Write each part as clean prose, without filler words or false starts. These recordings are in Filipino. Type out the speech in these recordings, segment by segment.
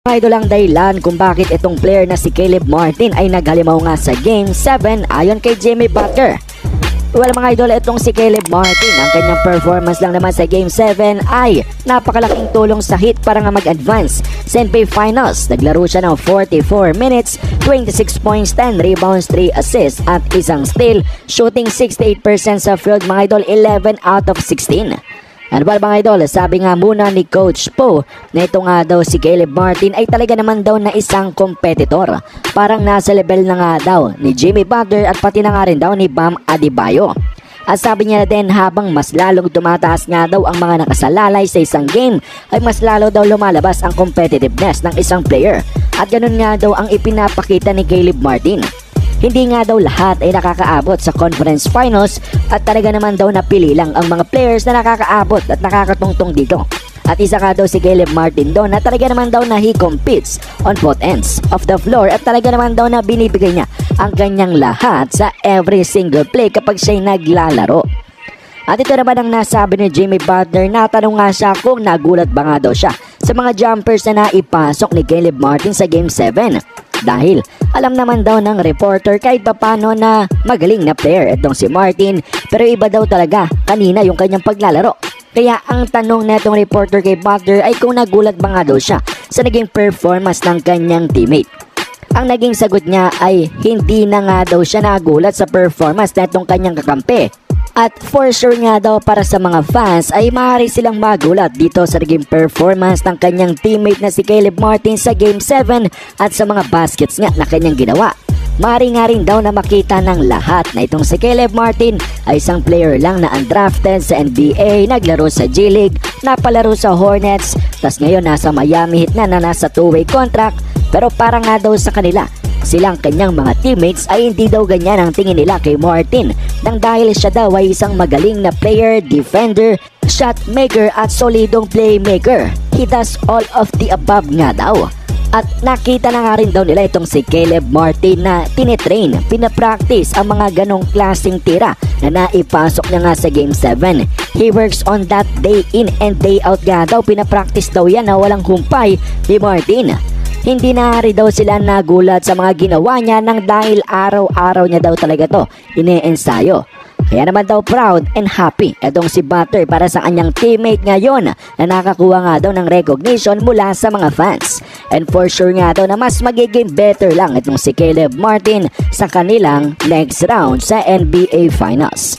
Mga idol, ang dahilan kung bakit itong player na si Caleb Martin ay naghalimaw nga sa Game 7 ayon kay Jimmy Butler. Well mga idol, itong si Caleb Martin, ang kanyang performance lang naman sa Game 7 ay napakalaking tulong sa Heat para nga mag-advance sa NBA Finals. Naglaro siya ng 44 minutes, 26 points, 10 rebounds, 3 assists at isang steal, shooting 68% sa field mga idol, 11 out of 16. Ano ba mga idol, sabi nga muna ni Coach Po na ito nga daw si Caleb Martin ay talaga naman daw na isang competitor. Parang nasa level na nga daw ni Jimmy Butler at pati na nga rin daw ni Bam Adebayo. At sabi niya din, habang mas lalong tumataas nga daw ang mga nakasalalay sa isang game ay mas lalo daw lumalabas ang competitiveness ng isang player. At ganun nga daw ang ipinapakita ni Caleb Martin. Hindi nga daw lahat ay nakakaabot sa conference finals at talaga naman daw napili lang ang mga players na nakakaabot at nakakatungtong dito. At isa nga daw si Caleb Martin doon na talaga naman daw na he competes on both ends of the floor at talaga naman daw na binibigay niya ang kanyang lahat sa every single play kapag siya'y naglalaro. At ito naman ang nasabi ni Jimmy Butler, natanong nga siya kung nagulat ba nga daw siya sa mga jumpers na naipasok ni Caleb Martin sa Game 7. Dahil alam naman daw ng reporter kahit papano na magaling na player itong si Martin, pero iba daw talaga kanina yung kanyang paglalaro. Kaya ang tanong netong reporter kay Butler ay kung nagulat ba nga daw siya sa naging performance ng kanyang teammate. Ang naging sagot niya ay hindi na nga daw siya nagulat sa performance netong kanyang kakampi. At for sure nga daw para sa mga fans ay maaari silang magulat dito sa naging performance ng kanyang teammate na si Caleb Martin sa Game 7 at sa mga baskets nga na kanyang ginawa. Maaari nga rin daw na makita ng lahat na itong si Caleb Martin ay isang player lang na undrafted sa NBA, naglaro sa G League, napalaro sa Hornets, tas ngayon nasa Miami Heat na nasa 2-way contract. Pero parang nga daw sa kanila, silang kanyang mga teammates ay hindi daw ganyan ang tingin nila kay Martin nang dahil siya daw ay isang magaling na player, defender, shot maker at solidong playmaker. He does all of the above nga daw. At nakita na nga rin daw nila itong si Caleb Martin na tinitrain, pinapractice ang mga ganong klaseng tira na naipasok niya nga sa Game 7. He works on that day in and day out nga daw, pinapractice daw yan na walang humpay ni Martin. Hindi na rin daw sila nagulat sa mga ginawa niya nang dahil araw-araw niya daw talaga to ine-ensayo. Kaya naman daw proud and happy itong si Butler para sa kanyang teammate ngayon na nakakuha nga daw ng recognition mula sa mga fans. And for sure nga daw na mas magiging better lang itong si Caleb Martin sa kanilang next round sa NBA Finals.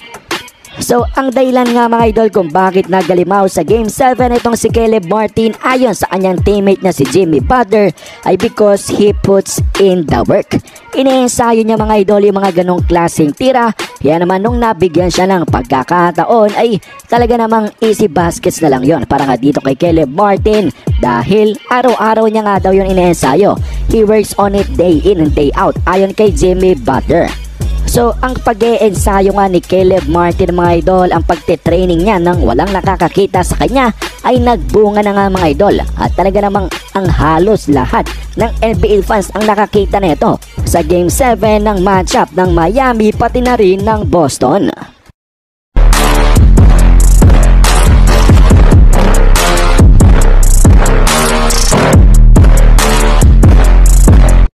So, ang dahilan nga mga idol kung bakit nagalimaw sa Game 7 itong si Caleb Martin ayon sa kanyang teammate na si Jimmy Butler ay because he puts in the work. Ine-ensayo niya mga idol yung mga ganong klaseng tira. Kaya naman nung nabigyan siya ng pagkakataon ay talaga namang easy baskets na lang yon para nga dito kay Caleb Martin dahil araw-araw niya nga daw yung ine-ensayo. He works on it day in and day out ayon kay Jimmy Butler. So, ang pag-e-ensayo nga ni Caleb Martin mga idol, ang pagte-training niya nang walang nakakakita sa kanya ay nagbunga na nga mga idol. At talaga namang ang halos lahat ng NBA fans ang nakakita nito sa Game 7 ng matchup ng Miami pati na rin ng Boston.